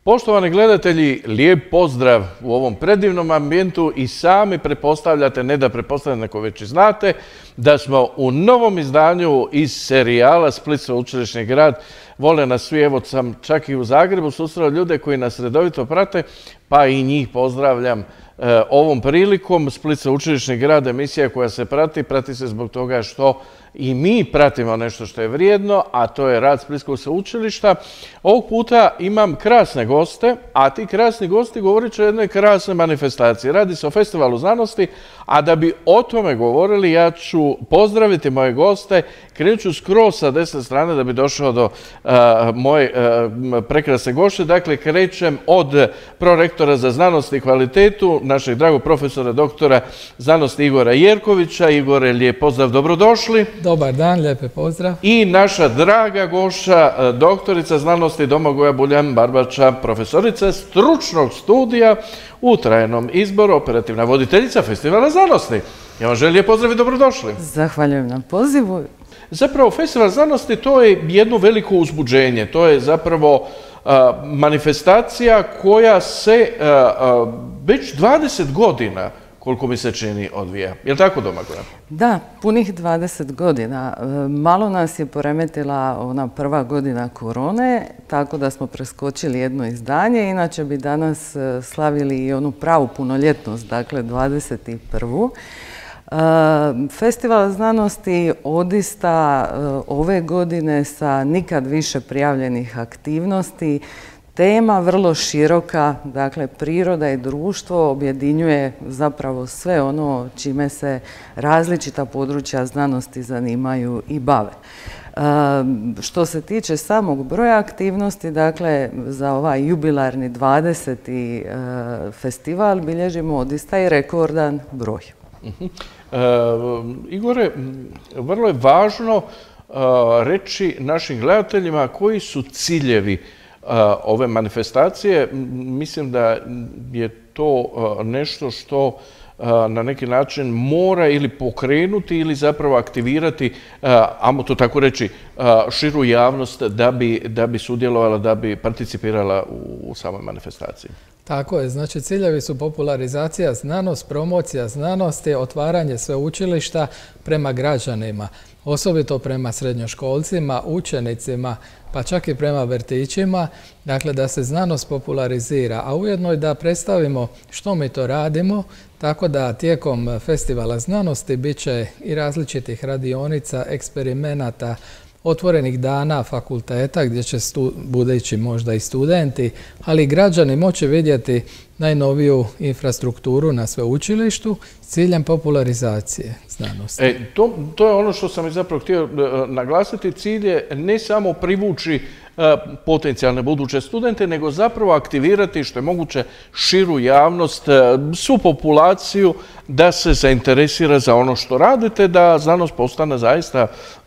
Poštovani gledatelji, lijep pozdrav u ovom predivnom ambijentu i sami pretpostavljate, ne da pretpostavljate, nego već i znate, da smo u novom izdanju iz serijala Split sveučilišni grad. Vole nas svi, evo sam čak i u Zagrebu susreo ljude koji nas redovito prate, pa i njih pozdravljam ovom prilikom. Split sveučilišni grad, emisija koja se prati se zbog toga što i mi pratimo nešto što je vrijedno, a to je rad Splitskog sveučilišta. Ovog puta imam krasne goste, a ti krasni gosti govorit će o jednoj krasnoj manifestaciji. Radi se o Festivalu znanosti, a da bi o tome govorili, ja ću pozdraviti moje goste. Krenut ću skroz sa desne strane da bi došao do moje prekrasne gošće. Dakle, krećem od prorektora za znanost i kvalitetu, našeg dragog profesora, doktora znanosti Igora Jerkovića. Igore, lijep pozdrav, dobrodošli. Dobar dan, lijepi pozdrav. I naša draga gošća, doktorica znanosti Domagoja Buljan-Barbača, profesorica stručnog studija u trajnom izboru, operativna voditeljica Festivala znanosti. Ja vam želim lijep pozdrav i dobrodošli. Zahvaljujem na pozivu. Zapravo, Festival znanosti to je jedno veliko uzbuđenje. To je zapravo manifestacija koja se već 20 godina, koliko mi se čini, odvija. Je li tako, Domagoja? Da, punih 20 godina. Malo nas je poremetila ona prva godina korone, tako da smo preskočili jedno izdanje. Inače bi danas slavili i onu pravu punoljetnost, dakle 21. Festival znanosti odista ove godine sa nikad više prijavljenih aktivnosti. Tema vrlo široka, dakle priroda i društvo objedinjuje zapravo sve ono čime se različita područja znanosti zanimaju i bave. Što se tiče samog broja aktivnosti, dakle za ovaj jubilarni 20. festival bilježimo odista i rekordan broj. Igore, vrlo je važno reći našim gledateljima koji su ciljevi ove manifestacije. Mislim da je to nešto što na neki način mora ili pokrenuti ili zapravo aktivirati, ajmo to tako reći, širu javnost da bi sudjelovala, da bi participirala u samoj manifestaciji. Tako je, znači ciljevi su popularizacija znanost, promocija znanosti, otvaranje sveučilišta prema građanima, osobito prema srednjoškolcima, učenicima, pa čak i prema vrtićima, dakle da se znanost popularizira, a ujedno i da predstavimo što mi to radimo, tako da tijekom Festivala znanosti bit će i različitih radionica, eksperimenata, otvorenih dana fakulteta gdje će budući možda i studenti, ali i građani moći vidjeti najnoviju infrastrukturu na sveučilištu s ciljem popularizacije znanosti. To je ono što sam i zapravo htio naglasiti. Cilj je ne samo privući potencijalne buduće studente, nego zapravo aktivirati što je moguće širu javnost, svu populaciju da se zainteresira za ono što radite, da znanost postane zaista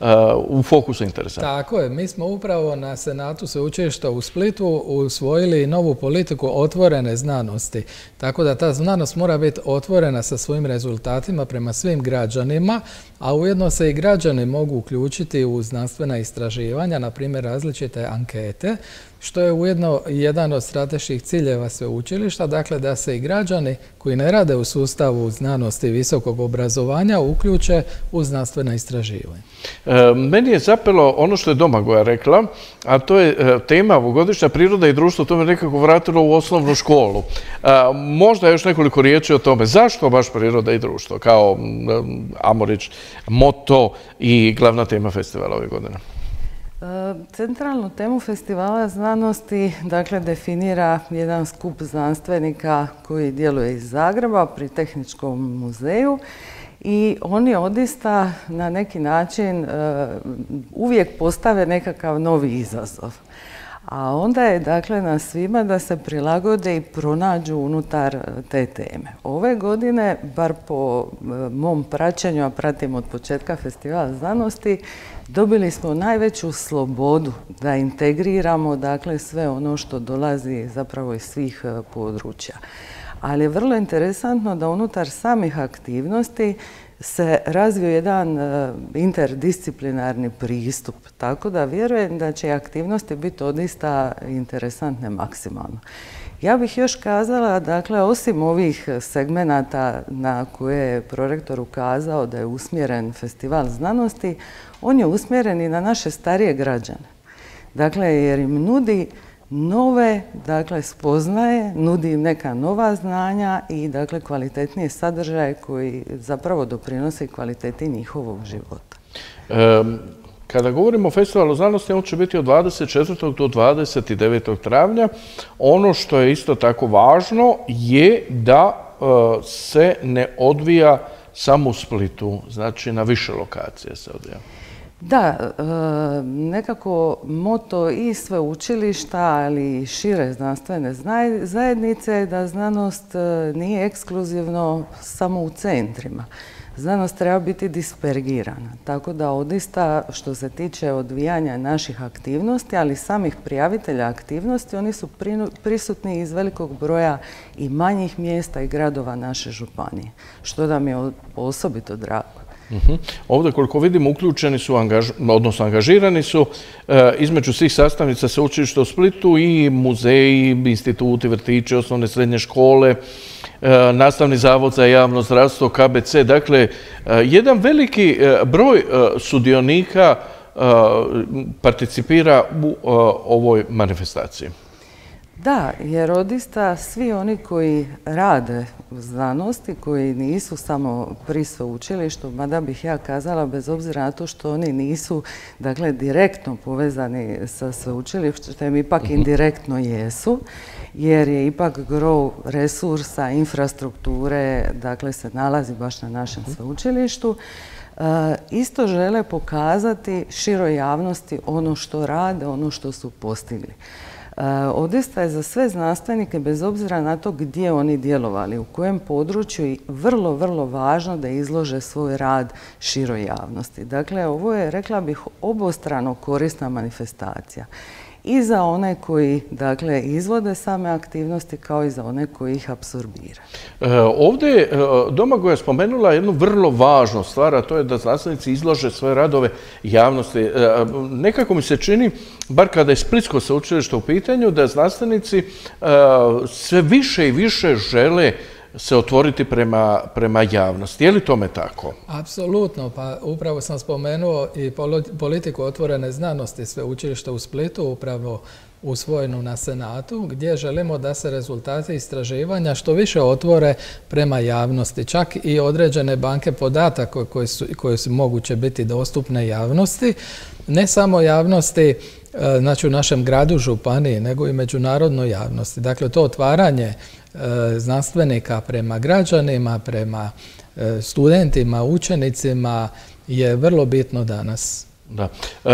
u fokusu interesa. Tako je. Mi smo upravo na Senatu sveučilišta u Splitu usvojili novu politiku otvorene znanosti. Tako da ta znanost mora biti otvorena sa svojim rezultatima prema svim građanima, a ujedno se i građani mogu uključiti u znanstvena istraživanja, na primjer različite ankete, što je ujedno jedan od strateških ciljeva sveučilišta, dakle da se i građani koji ne rade u sustavu znanosti i visokog obrazovanja uključe u znanstvena istraživanja. Meni je zapelo ono što je Domagoja rekla, a to je tema ovogodišnja priroda i društvo, to me nekako vratilo u osnovnu školu. Možda još nekoliko riječi o tome. Zašto baš priroda i društvo kao, ajmo reći, moto i glavna tema festivala ove godine? Centralnu temu Festivala znanosti dakle definira jedan skup znanstvenika koji djeluje iz Zagreba pri Tehničkom muzeju i oni odista na neki način uvijek postave nekakav novi izazov. A onda je dakle na svima da se prilagode i pronađu unutar te teme. Ove godine, bar po mom praćenju, a pratim od početka Festivala znanosti, dobili smo najveću slobodu da integriramo dakle sve ono što dolazi zapravo iz svih područja. Ali je vrlo interesantno da unutar samih aktivnosti se razvio jedan interdisciplinarni pristup, tako da vjerujem da će aktivnosti biti odista interesantne maksimalno. Ja bih još kazala, dakle, osim ovih segmenata na koje je prorektor ukazao da je usmjeren festival znanosti, on je usmjeren i na naše starije građane. Dakle, jer im nudi nove, dakle, spoznaje, nudi im neka nova znanja i, dakle, kvalitetnije sadržaje koji zapravo doprinose kvaliteti njihovog života. Kada govorimo o festivalu znanosti, on će biti od 24. do 29. travnja. Ono što je isto tako važno je da se ne odvija samo u Splitu, znači na više lokacije se odvija. Da, nekako moto i sveučilišta, ali i šire znanstvene zajednice je da znanost nije ekskluzivno samo u centrima. Znanost treba biti dispergirana, tako da odista što se tiče odvijanja naših aktivnosti, ali samih prijavitelja aktivnosti, oni su prisutni iz velikog broja i manjih mjesta i gradova naše županije, što nam je osobito drago. Ovdje, koliko vidim, uključeni su, odnosno angažirani su između svih sastavnica sveučilišta u Splitu i muzeji, instituti, vrtići, osnovne srednje škole, Nastavni zavod za javno zdravstvo, KBC. Dakle, jedan veliki broj sudionika participira u ovoj manifestaciji. Da, jer odista svi oni koji rade u znanosti, koji nisu samo pri sveučilištu, mada bih ja kazala bez obzira na to što oni nisu, dakle, direktno povezani sa sveučilištem, ipak indirektno jesu, jer je ipak gro resursa, infrastrukture, dakle, se nalazi baš na našem sveučilištu. Isto žele pokazati široj javnosti ono što rade, ono što su postigli. Odista je za sve znanstvenike, bez obzira na to gdje oni djelovali, u kojem području, i vrlo, vrlo važno da izlože svoj rad široj javnosti. Dakle, ovo je, rekla bih, obostrano korisna manifestacija. I za one koji, dakle, izvode same aktivnosti, kao i za one koji ih apsorbira. Ovdje je Domagoja spomenula jednu vrlo važnu stvar, a to je da znanstvenici izlože svoje radove javnosti. Nekako mi se čini, bar kada je Splitsko sveučilište u pitanju, da znanstvenici sve više i više žele se otvoriti prema javnosti. Je li tome tako? Apsolutno, pa upravo sam spomenuo i politiku otvorene znanosti sveučilišta u Splitu, upravo usvojenu na Senatu, gdje želimo da se rezultati istraživanja što više otvore prema javnosti. Čak i određene banke podataka koje su moguće biti dostupne javnosti, ne samo javnosti, znači u našem gradu, županiji, nego i međunarodnoj javnosti. Dakle, to otvaranje znanstvenika prema građanima, prema studentima, učenicima je vrlo bitno danas. Da.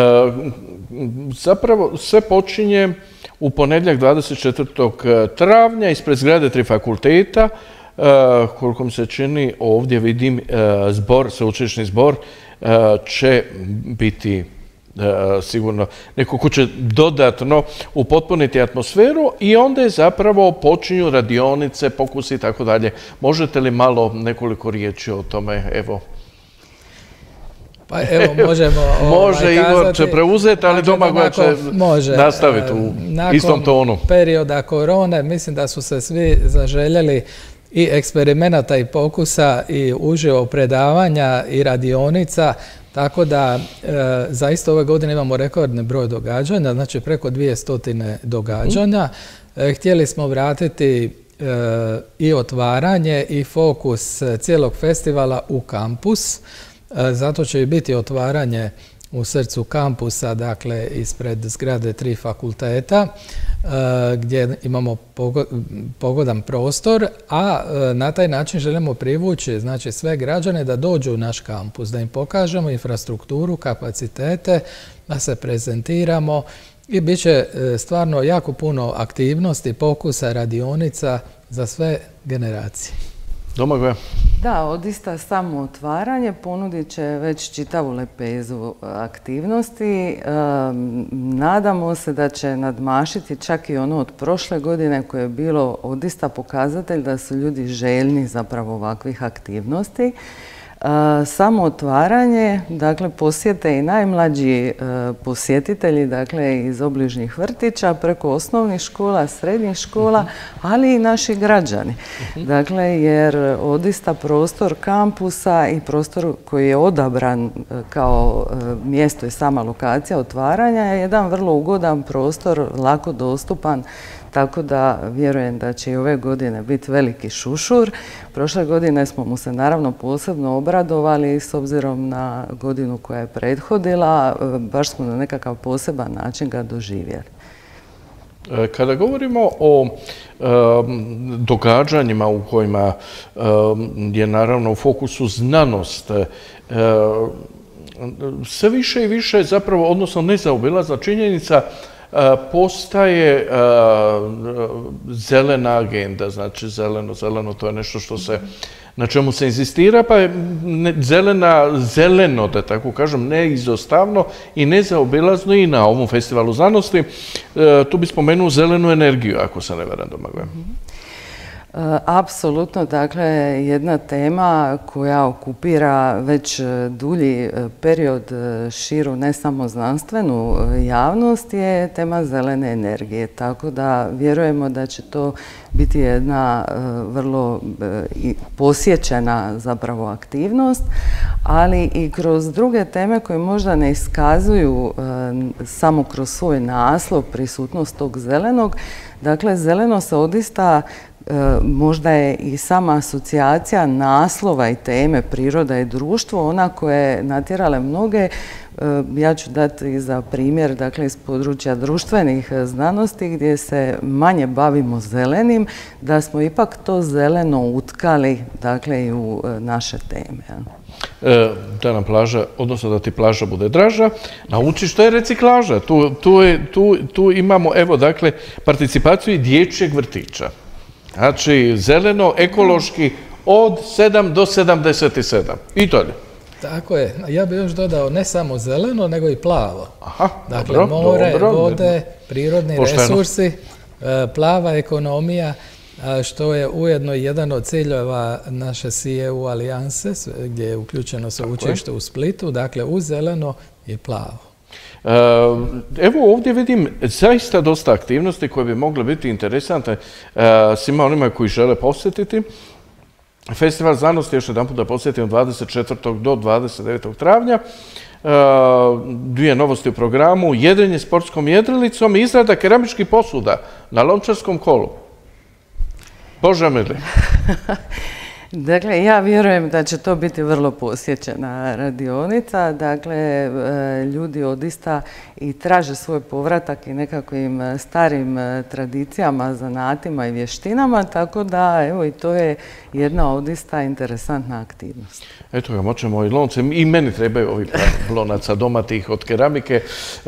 Zapravo sve počinje u ponedjeljak 24. travnja ispred zgrade 3 fakulteta. Koliko mi se čini, ovdje vidim sveučilišni zbor će biti sigurno neko ko će dodatno upotpuniti atmosferu i onda je zapravo počinju radionice, pokusi i tako dalje. Možete li malo nekoliko riječi o tome? Evo. Pa evo, možemo može, Igor će preuzeti, ali Domagoj će nastaviti u istom tonu. Nakon perioda korone, mislim da su se svi zaželjeli i eksperimenata i pokusa i uživo predavanja i radionica, tako da zaista ove godine imamo rekordni broj događanja, znači preko 200 događanja. Htjeli smo vratiti i otvaranje i fokus cijelog festivala u kampus. Zato će i biti otvaranje u srcu kampusa, dakle ispred zgrade 3 fakulteta, gdje imamo pogodan prostor, a na taj način želimo privući, znači, sve građane da dođu u naš kampus, da im pokažemo infrastrukturu, kapacitete, da se prezentiramo i bit će stvarno jako puno aktivnosti, pokusa, radionica za sve generacije. Domagoja. Da, odista samo otvaranje ponudit će već čitavu lepezu aktivnosti. Nadamo se da će nadmašiti čak i ono od prošle godine koje je bilo odista pokazatelj da su ljudi željni zapravo ovakvih aktivnosti. Samo otvaranje, dakle, posjete i najmlađi posjetitelji, dakle, iz obližnjih vrtića, preko osnovnih škola, srednjih škola, ali i naši građani. Dakle, jer odista prostor kampusa i prostor koji je odabran kao mjesto i sama lokacija otvaranja je jedan vrlo ugodan prostor, lako dostupan, tako da vjerujem da će i ove godine biti veliki šušur. Prošle godine smo mu se naravno posebno obradovali s obzirom na godinu koja je prethodila, baš smo na nekakav poseban način ga doživjeli. Kada govorimo o događanjima u kojima je naravno u fokusu znanost, sve više i više zapravo, odnosno nezaobilazna činjenica, postaje zelena agenda, znači zeleno to je nešto što se, na čemu se inzistira, pa je zeleno, da tako kažem, neizostavno i nezaobilazno i na ovom festivalu znanosti. Tu bi spomenuo zelenu energiju, ako se ne varam, Domagoj. Apsolutno, dakle, jedna tema koja okupira već dulji period širu ne samo znanstvenu javnost je tema zelene energije, tako da vjerujemo da će to biti jedna vrlo posjećena zapravo aktivnost, ali i kroz druge teme koje možda ne iskazuju samo kroz svoj naslov prisutnost tog zelenog. Dakle, zeleno se odista možda je i sama asocijacija naslova i teme priroda i društvo ona koja je natjerala mnoge. Ja ću dati za primjer, dakle, iz područja društvenih znanosti gdje se manje bavimo zelenim, da smo ipak to zeleno utkali, dakle, i u naše teme. Da nam plaža, odnosno da ti plaža bude draža, nauči što je reciklaža. Tu imamo, evo, dakle, participaciju i dječjeg vrtića. Znači, zeleno, ekološki, od 7 do 77. I to je. Tako je. Ja bih još dodao ne samo zeleno, nego i plavo. Aha, dakle, dobro, more, dobro, vode, prirodni resursi, plava ekonomija, što je ujedno jedan od ciljeva naše CEU alijanse, gdje je uključeno sveučilište u Splitu, dakle, uz zeleno i plavo. Evo ovdje vidim zaista dosta aktivnosti koje bi mogle biti interesantne svima onima koji žele posjetiti. Festival znanosti, još jedan put da posjetimo, 24. do 29. travnja. Dvije novosti u programu, jedrenje sportskom jedrilicom i izrada keramičkih posuda na Lončarskom kolu. Bože mili. Dakle, ja vjerujem da će to biti vrlo posjećena radionica. Dakle, ljudi odista i traže svoj povratak i nekakvim starim tradicijama, zanatima i vještinama, tako da, evo, i to je jedna odista interesantna aktivnost. Eto ga, moćemo i lonce. I meni trebaju ovih lonaca domatih od keramike,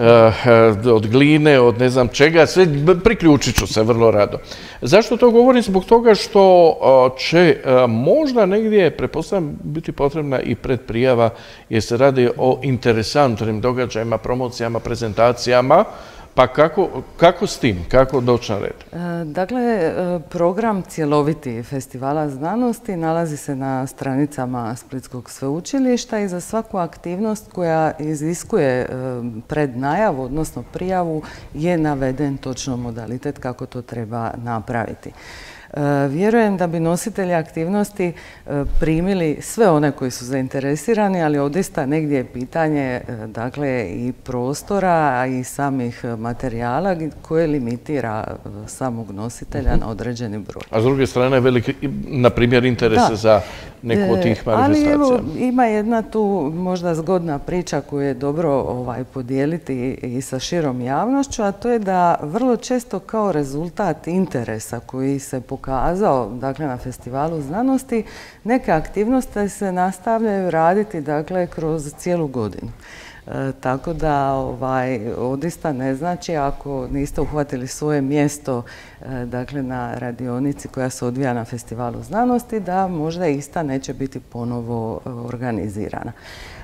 od gline, od ne znam čega. Sve priključit ću se vrlo rado. Zašto to govorim? Zbog toga što će možda negdje, pretpostavljam, biti potrebna i predprijava jer se radi o interesantnim događajima, promocijama, prezentacijama. Pa kako s tim? Kako doći na red? Dakle, program cjeloviti festivala znanosti nalazi se na stranicama Splitskog sveučilišta i za svaku aktivnost koja iziskuje prednajavu, odnosno prijavu, je naveden točno modalitet kako to treba napraviti. Vjerujem da bi nositelji aktivnosti primili sve one koji su zainteresirani, ali odista negdje je pitanje, dakle, i prostora i samih materijala koje limitira samog nositelja na određeni broj. A s druge strane je veliki, na primjer, interes za neku od tih manifestacija. Ali evo, ima jedna tu možda zgodna priča koju je dobro podijeliti i sa širom javnošću, a to je da vrlo često kao rezultat interesa koji se pokazao, dakle, na festivalu znanosti, neke aktivnosti se nastavljaju raditi, dakle, kroz cijelu godinu. Tako da odista ne znači ako niste uhvatili svoje mjesto, dakle, na radionici koja se odvija na festivalu znanosti, da možda ista neće biti ponovo organizirana.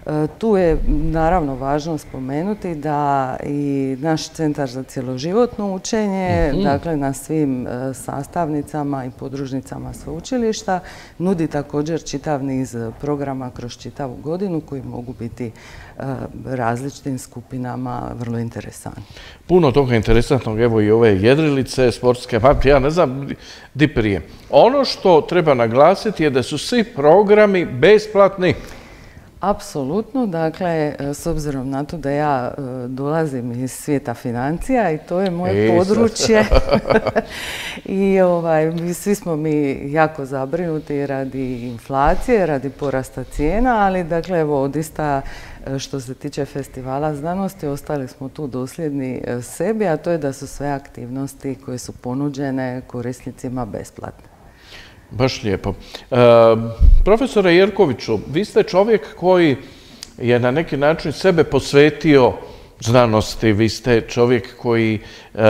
Tu je naravno važno spomenuti da i naš Centar za cjeloživotno učenje, dakle na svim sastavnicama i podružnicama sveučilišta, nudi također čitav niz programa kroz čitavu godinu koji mogu biti različitim skupinama vrlo interesantni. Puno toga interesantnog, evo i ove jedrilice, sportske mape, ja ne znam di prije. Ono što treba naglasiti je da su svi programi besplatni. Apsolutno, dakle, s obzirom na to da ja dolazim iz svijeta financija i to je moje područje i svi smo mi jako zabrinuti radi inflacije, radi porasta cijena, ali dakle, evo, odista što se tiče festivala znanosti, ostali smo tu dosljedni sebi, a to je da su sve aktivnosti koje su ponuđene korisnicima besplatne. Baš lijepo. Profesore Jerkoviću, vi ste čovjek koji je na neki način sebe posvetio znanosti. Vi ste čovjek koji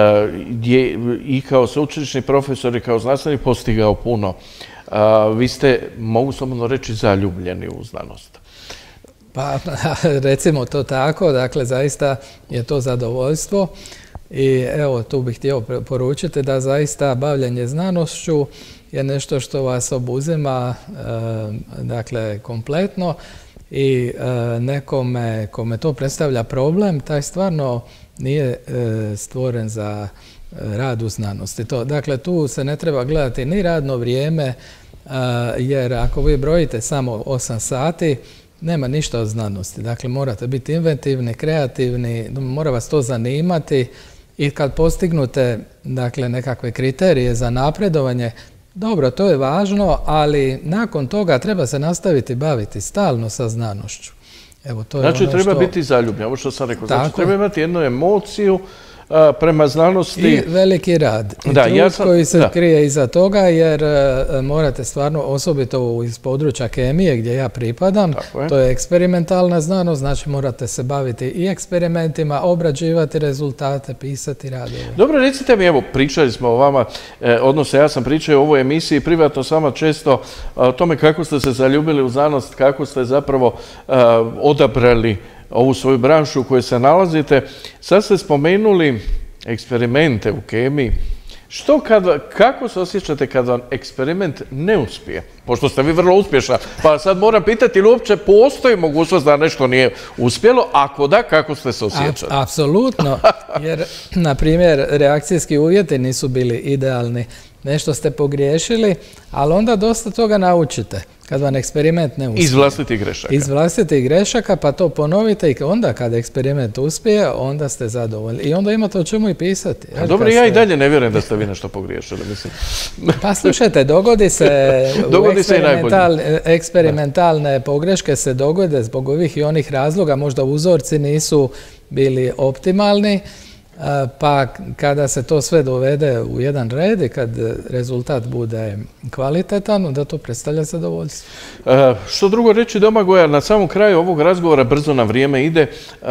je i kao sveučilišni profesor i kao znanstvenik postigao puno. Vi ste, mogu slobodno reći, zaljubljeni u znanost. Pa, recimo to tako, dakle, zaista je to zadovoljstvo. I evo, tu bih htio poručiti da zaista bavljenje znanošću je nešto što vas obuzima, dakle, kompletno i nekome kome to predstavlja problem, taj stvarno nije stvoren za rad u znanosti. Dakle, tu se ne treba gledati ni radno vrijeme, jer ako vi brojite samo 8 sati, nema ništa od znanosti. Dakle, morate biti inventivni, kreativni, mora vas to zanimati i kad postignute, dakle, nekakve kriterije za napredovanje, dobro, to je važno, ali nakon toga treba se nastaviti baviti stalno sa znanošću. Evo, to je znači, ono treba što... biti zaljubljen, ovo što sam rekao. Znači, Tako. treba imati jednu emociju prema znanosti. I veliki rad. I trud koji se krije iza toga, jer morate stvarno, osobito iz područja kemije gdje ja pripadam, to je eksperimentalna znanost, znači morate se baviti i eksperimentima, obrađivati rezultate, pisati radove. Dobro, recite mi, evo, pričali smo o vama, odnosno ja sam pričao o ovoj emisiji privatno s vama često o tome kako ste se zaljubili u znanost, kako ste zapravo odabrali ovu svoju branšu u kojoj se nalazite. Sad ste spomenuli eksperimente u kemiji. Kako se osjećate kad vam eksperiment ne uspije? Pošto ste vi vrlo uspješna, pa sad moram pitati ili uopće postoji mogućnost da nešto nije uspjelo, ako da, kako ste se osjećali? Apsolutno, jer, na primjer, reakcijski uvjeti nisu bili idealni. Nešto ste pogriješili, ali onda dosta toga naučite kad vam eksperiment ne uspije. Iz vlastitih grešaka. Iz vlastitih grešaka, pa to ponovite i onda kad eksperiment uspije, onda ste zadovoljni. I onda imate o čemu i pisati. Dobro, ja i dalje ne vjerujem da ste vi nešto pogriješili, mislim. Pa slušajte, dogodi se eksperimentalne pogreške se dogode zbog ovih i onih razloga, možda uzorci nisu bili optimalni, pa kada se to sve dovede u jedan red i kad rezultat bude kvalitetan, onda to predstavlja zadovoljstvo. Što drugo reći, Domagoja, na samom kraju ovog razgovora, brzo nam vrijeme ide,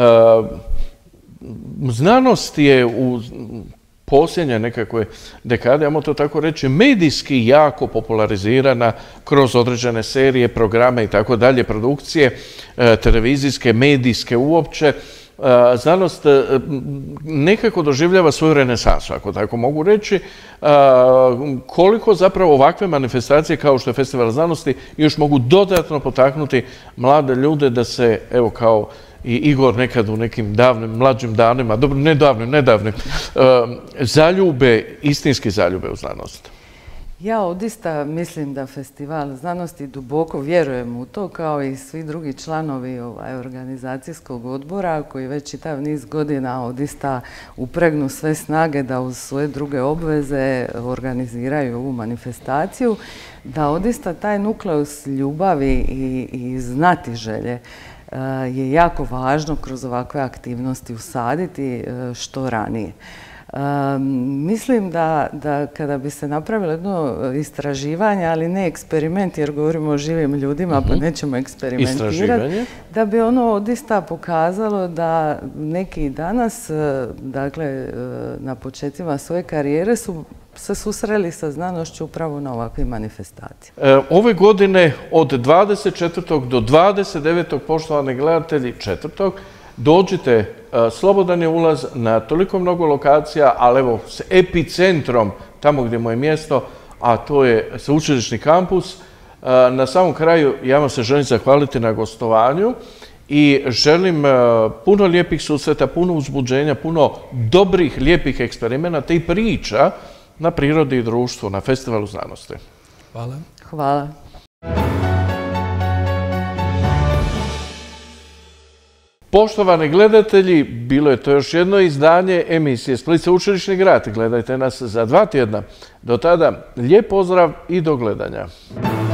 znanost je u posljednje nekakve dekade, ajmo to tako reći, medijski jako popularizirana kroz određene serije, programe i tako dalje, produkcije, televizijske, medijske uopće. Znanost nekako doživljava svoju renesansu, ako tako mogu reći. Koliko zapravo ovakve manifestacije kao što je Festival znanosti još mogu dodatno potaknuti mlade ljude da se, evo kao i Igor nekad u nekim davnim, mlađim danima, dobro, nedavnim, zaljube, istinski zaljube u znanost? Ja odista mislim da Festival znanosti, duboko vjerujem u to, kao i svi drugi članovi organizacijskog odbora koji već čitav niz godina odista upregnu sve snage da uz svoje druge obveze organiziraju ovu manifestaciju, da odista taj nukleus ljubavi i znatiželje je jako važno kroz ovakve aktivnosti usaditi što ranije. Mislim da kada bi se napravilo jedno istraživanje, ali ne eksperiment, jer govorimo o živim ljudima, pa nećemo eksperimentirati, da bi ono odista pokazalo da neki danas, dakle, na početcima svoje karijere su se susreli sa znanošću upravo na ovakvim manifestacijama. Ove godine od 24. do 29. poštovani gledatelji 4. dođite, slobodan je ulaz na toliko mnogo lokacija, ali evo s epicentrom, tamo gdje mu je mjesto, a to je sveučilišni kampus. Na samom kraju ja vam se želim zahvaliti na gostovanju i želim puno lijepih susreta, puno uzbuđenja, puno dobrih, lijepih eksperimenata i priča na Prirodi i društvu, na Festivalu znanosti. Hvala. Hvala. Poštovani gledatelji, bilo je to još jedno izdanje emisije Split sveučilišni grad. Gledajte nas za 2 tjedna. Do tada, lijep pozdrav i do gledanja.